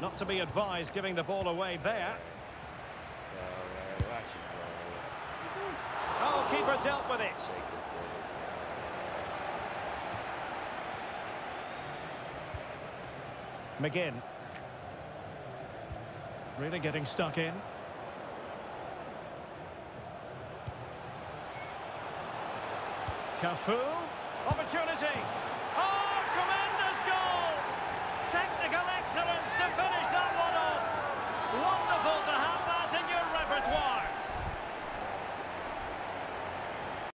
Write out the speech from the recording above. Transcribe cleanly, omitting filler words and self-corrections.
Not to be advised giving the ball away there. Oh, keeper dealt with it. McGinn. Really getting stuck in. Cafu. Opportunity. Oh, tremendous goal! Technical excellence to finish that one off.